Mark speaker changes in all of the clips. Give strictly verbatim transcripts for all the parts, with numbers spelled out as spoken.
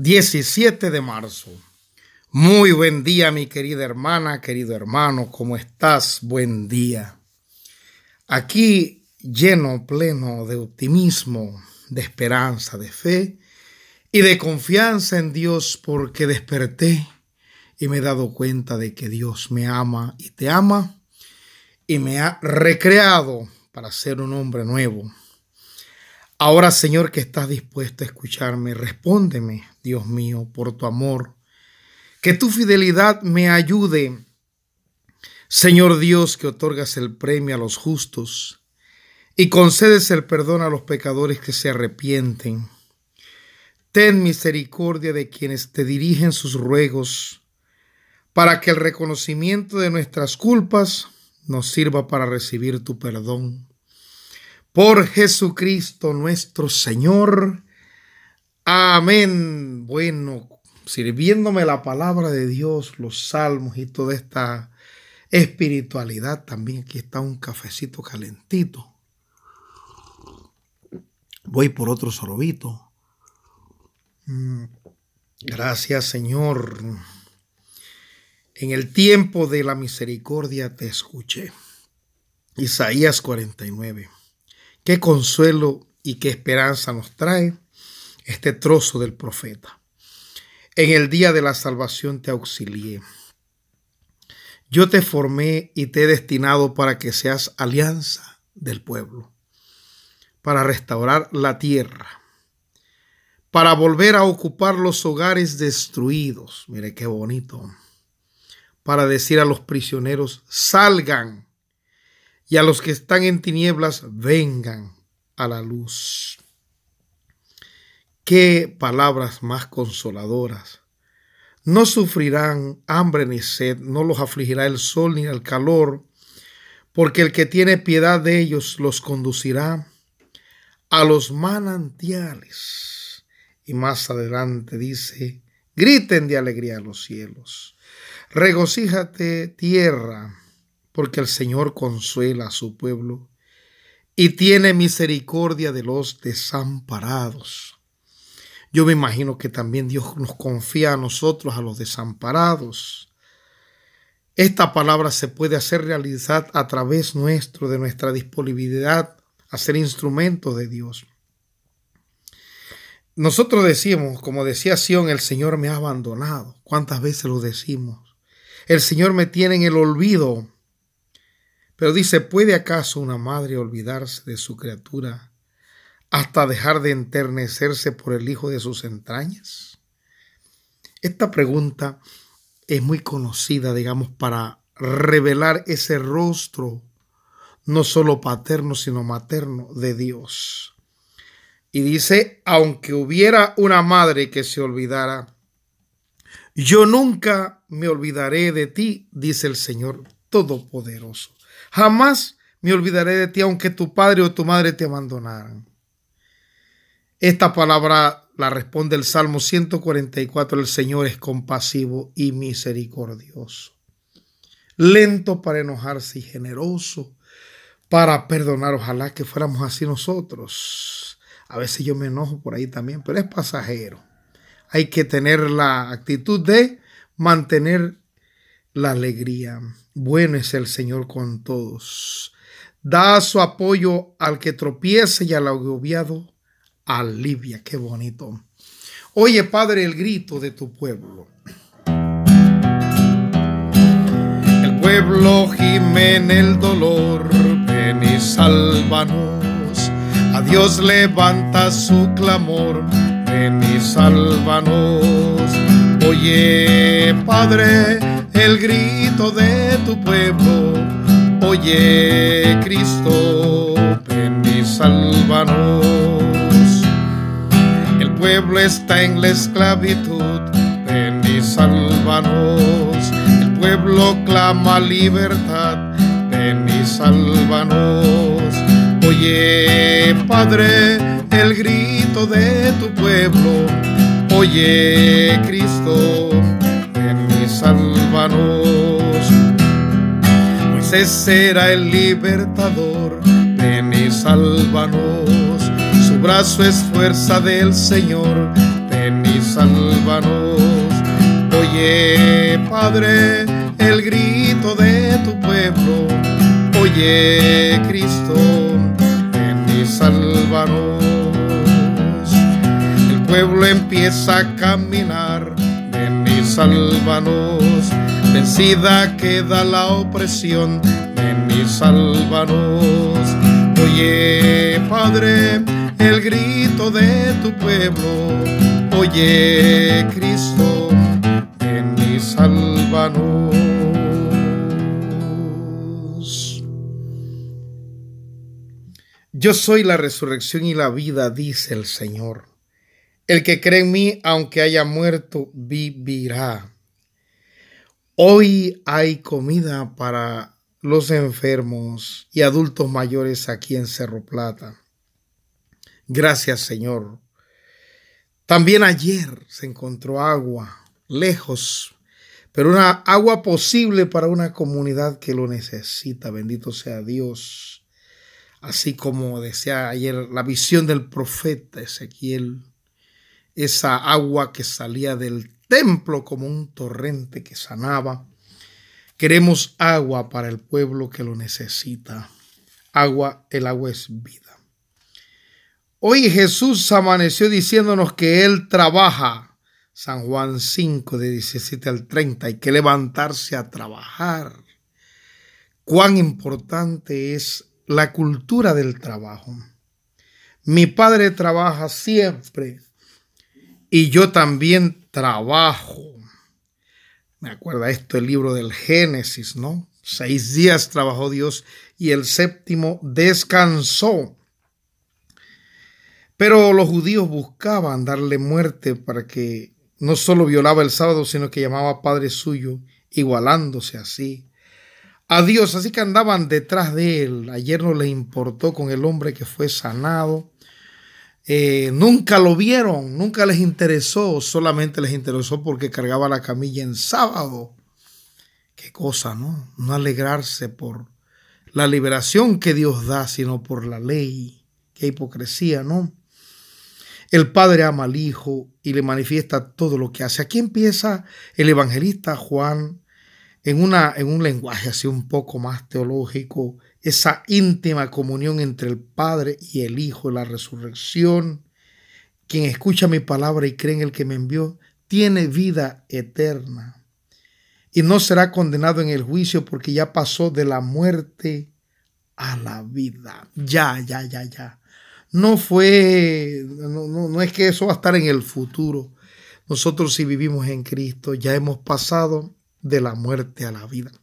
Speaker 1: diecisiete de marzo. Muy buen día, mi querida hermana, querido hermano, ¿cómo estás? Buen día. Aquí lleno, pleno de optimismo, de esperanza, de fe y de confianza en Dios, porque desperté y me he dado cuenta de que Dios me ama y te ama y me ha recreado para ser un hombre nuevo. Ahora, Señor, que estás dispuesto a escucharme, respóndeme, Dios mío, por tu amor. Que tu fidelidad me ayude. Señor Dios, que otorgas el premio a los justos y concedes el perdón a los pecadores que se arrepienten. Ten misericordia de quienes te dirigen sus ruegos, para que el reconocimiento de nuestras culpas nos sirva para recibir tu perdón. Por Jesucristo nuestro Señor. Amén. Bueno, sirviéndome la palabra de Dios, los salmos y toda esta espiritualidad, también aquí está un cafecito calentito. Voy por otro sorbito. Gracias, Señor. En el tiempo de la misericordia te escuché. Isaías cuarenta y nueve. Qué consuelo y qué esperanza nos trae este trozo del profeta. En el día de la salvación te auxilié. Yo te formé y te he destinado para que seas alianza del pueblo, para restaurar la tierra, para volver a ocupar los hogares destruidos. Mire qué bonito. Para decir a los prisioneros, salgan, y a los que están en tinieblas, vengan a la luz. Qué palabras más consoladoras. No sufrirán hambre ni sed, no los afligirá el sol ni el calor, porque el que tiene piedad de ellos los conducirá a los manantiales. Y más adelante dice, griten de alegría a los cielos. Regocíjate, tierra, porque el Señor consuela a su pueblo y tiene misericordia de los desamparados. Yo me imagino que también Dios nos confía a nosotros, a los desamparados. Esta palabra se puede hacer realidad a través nuestro, de nuestra disponibilidad a ser instrumentos de Dios. Nosotros decimos, como decía Sión, el Señor me ha abandonado. ¿Cuántas veces lo decimos? El Señor me tiene en el olvido. Pero dice, ¿puede acaso una madre olvidarse de su criatura hasta dejar de enternecerse por el hijo de sus entrañas? Esta pregunta es muy conocida, digamos, para revelar ese rostro, no solo paterno, sino materno de Dios. Y dice, aunque hubiera una madre que se olvidara, yo nunca me olvidaré de ti, dice el Señor Todopoderoso. Jamás me olvidaré de ti, aunque tu padre o tu madre te abandonaran. Esta palabra la responde el Salmo ciento cuarenta y cuatro. El Señor es compasivo y misericordioso, lento para enojarse y generoso para perdonar. Ojalá que fuéramos así nosotros. A veces yo me enojo por ahí también, pero es pasajero. Hay que tener la actitud de mantener la alegría. Bueno es el Señor con todos. Da su apoyo al que tropiece y al agobiado alivia. Qué bonito. Oye, Padre, el grito de tu pueblo. El pueblo gime en el dolor. Ven y sálvanos. A Dios levanta su clamor. Ven y sálvanos. Oye, Padre, el grito de tu pueblo. Oye, Cristo, ven y sálvanos. El pueblo está en la esclavitud. Ven y sálvanos. El pueblo clama libertad. Ven y sálvanos. Oye, Padre, el grito de tu pueblo. Oye, Cristo, ven y sálvanos. Moisés será el libertador. Ven y sálvanos. Su brazo es fuerza del Señor. Ven y sálvanos. sálvanos. Oye, Padre, el grito de tu pueblo. Oye, Cristo, ven y sálvanos. El pueblo empieza a caminar, ven y sálvanos. Vencida queda la opresión, ven y sálvanos. Oye, Padre, el grito de tu pueblo. Oye, Cristo, ven y sálvanos. Yo soy la resurrección y la vida, dice el Señor. El que cree en mí, aunque haya muerto, vivirá. Hoy hay comida para los enfermos y adultos mayores aquí en Cerro Plata. Gracias, Señor. También ayer se encontró agua lejos, pero una agua posible para una comunidad que lo necesita. Bendito sea Dios. Así como decía ayer la visión del profeta Ezequiel, esa agua que salía del templo como un torrente que sanaba. Queremos agua para el pueblo que lo necesita. Agua, el agua es vida. Hoy Jesús amaneció diciéndonos que Él trabaja. San Juan cinco, de diecisiete al treinta. Hay que levantarse a trabajar. Cuán importante es la cultura del trabajo. Mi padre trabaja siempre y yo también trabajo. Me acuerda esto el libro del Génesis, ¿no? Seis días trabajó Dios y el séptimo descansó. Pero los judíos buscaban darle muerte para que no solo violaba el sábado, sino que llamaba Padre suyo, igualándose así a Dios. Así que andaban detrás de él. Ayer no les importó con el hombre que fue sanado. Eh, nunca lo vieron, nunca les interesó, solamente les interesó porque cargaba la camilla en sábado. Qué cosa, ¿no? No alegrarse por la liberación que Dios da, sino por la ley. Qué hipocresía, ¿no? El Padre ama al Hijo y le manifiesta todo lo que hace. Aquí empieza el evangelista Juan en, una, en un lenguaje así un poco más teológico, esa íntima comunión entre el Padre y el Hijo, la resurrección. Quien escucha mi palabra y cree en el que me envió, tiene vida eterna y no será condenado en el juicio porque ya pasó de la muerte a la vida. Ya, ya, ya, ya. No fue, no, no, no es que eso va a estar en el futuro. Nosotros si vivimos en Cristo ya hemos pasado de la muerte a la vida.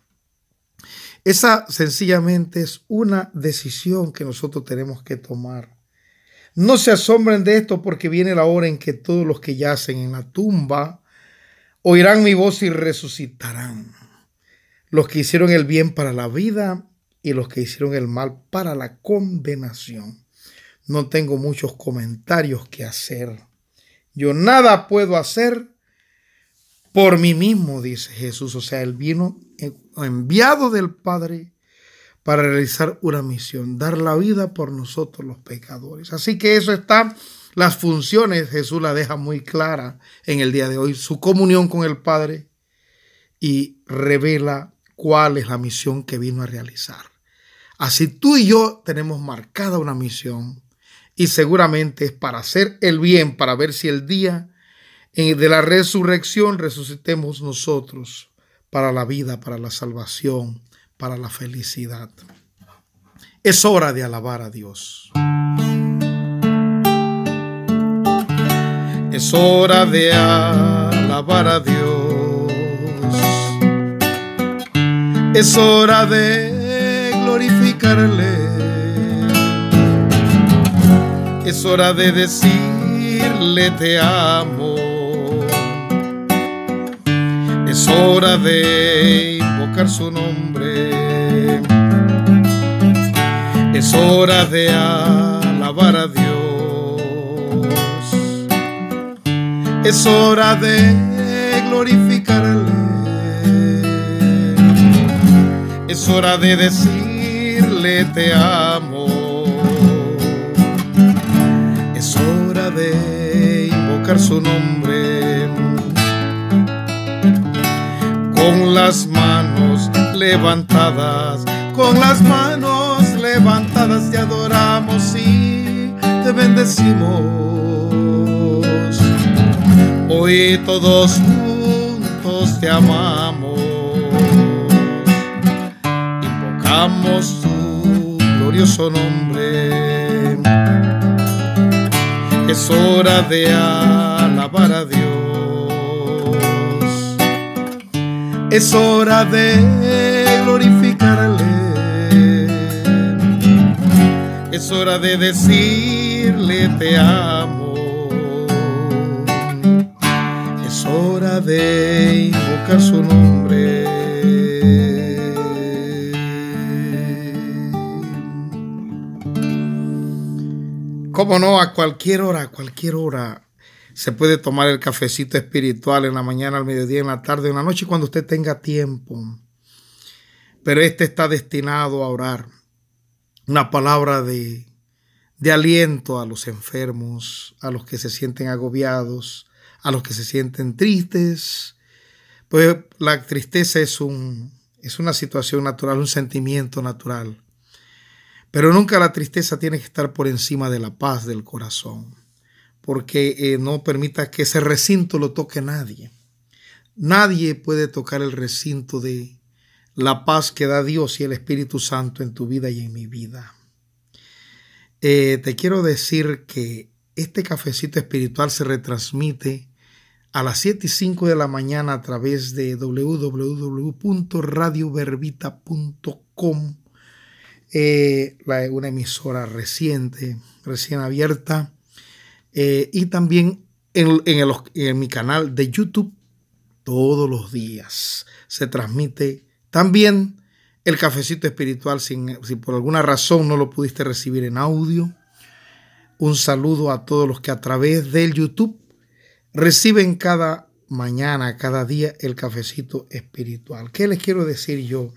Speaker 1: Esa sencillamente es una decisión que nosotros tenemos que tomar. No se asombren de esto porque viene la hora en que todos los que yacen en la tumba oirán mi voz y resucitarán. Los que hicieron el bien para la vida y los que hicieron el mal para la condenación. No tengo muchos comentarios que hacer. Yo nada puedo hacer por mí mismo, dice Jesús. O sea, Él vino enviado del Padre para realizar una misión, dar la vida por nosotros los pecadores. Así que eso está, las funciones Jesús la deja muy clara en el día de hoy, su comunión con el Padre, y revela cuál es la misión que vino a realizar. Así tú y yo tenemos marcada una misión y seguramente es para hacer el bien, para ver si el día de la resurrección resucitemos nosotros para la vida, para la salvación, para la felicidad. Es hora de alabar a Dios. Es hora de alabar a Dios. Es hora de glorificarle. Es hora de decirle te amo. Es hora de invocar su nombre. Es hora de alabar a Dios. Es hora de glorificarle. Es hora de decirle te amo. Es hora de invocar su nombre. las manos levantadas, con las manos levantadas te adoramos y te bendecimos. Hoy todos juntos te amamos, invocamos tu glorioso nombre. Es hora de alabar a Dios, es hora de glorificarle, es hora de decirle te amo, es hora de invocar su nombre. Cómo no, a cualquier hora, a cualquier hora se puede tomar el cafecito espiritual en la mañana, al mediodía, en la tarde, en la noche, cuando usted tenga tiempo. Pero este está destinado a orar. Una palabra de, de aliento a los enfermos, a los que se sienten agobiados, a los que se sienten tristes. Pues la tristeza es, un, es una situación natural, un sentimiento natural. Pero nunca la tristeza tiene que estar por encima de la paz del corazón, porque eh, no permita que ese recinto lo toque nadie. Nadie puede tocar el recinto de la paz que da Dios y el Espíritu Santo en tu vida y en mi vida. Eh, te quiero decir que este cafecito espiritual se retransmite a las siete y cinco de la mañana a través de doble u doble u doble u punto radio verbita punto com. Eh, la, una emisora reciente, recién abierta, eh, y también en, en, el, en mi canal de YouTube todos los días se transmite también el cafecito espiritual. Sin, si por alguna razón no lo pudiste recibir en audio, un saludo a todos los que a través del YouTube reciben cada mañana, cada día el cafecito espiritual. ¿Qué les quiero decir yo?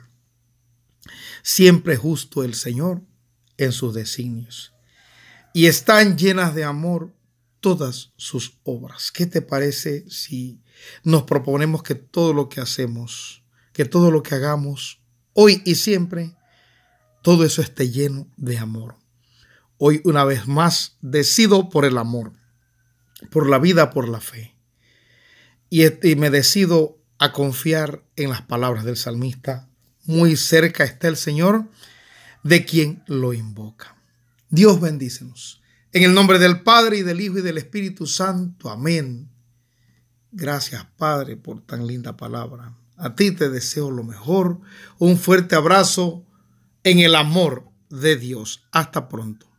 Speaker 1: Siempre justo el Señor en sus designios, y están llenas de amor todas sus obras. ¿Qué te parece si nos proponemos que todo lo que hacemos, que todo lo que hagamos hoy y siempre, todo eso esté lleno de amor? Hoy una vez más decido por el amor, por la vida, por la fe, y, y me decido a confiar en las palabras del salmista: muy cerca está el Señor de quien lo invoca. Dios bendícenos. En el nombre del Padre, y del Hijo, y del Espíritu Santo. Amén. Gracias, Padre, por tan linda palabra. A ti te deseo lo mejor. Un fuerte abrazo en el amor de Dios. Hasta pronto.